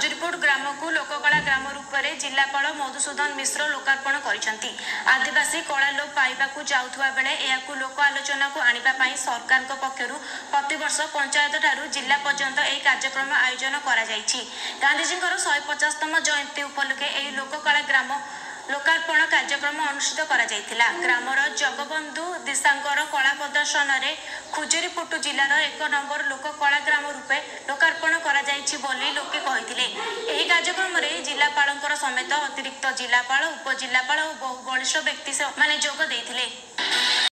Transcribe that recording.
खुजुरीपुट ग्राम को लोककला ग्राम रूप में जिलापाल मधुसूदन मिश्र लोकार्पण कर आदिवासी कला लोप पाइबा जाउथुवा बेले एहाकु लोक आलोचना को आनिबा सरकार पक्षर प्रतिवर्ष पंचायत ठारू जिला पर्यंत यह कार्यक्रम आयोजन करा गांधीजी 150तम जयंती उपलक्षे यह लोककला ग्राम लोकार्पण कार्यक्रम अनुष्ठित करा ग्रामर जगबंधु दिशांकर कला प्रदर्शन में खुजुरीपुट जिलार 1 नंबर लोककला ग्राम रूपे लोकार्पण करा लोके कही कार्यक्रम में जिलापाल समेत अतिरिक्त जिलापाल उपजिलापाल और बहु वरिष्ठ व्यक्ति माने जोग देथिले।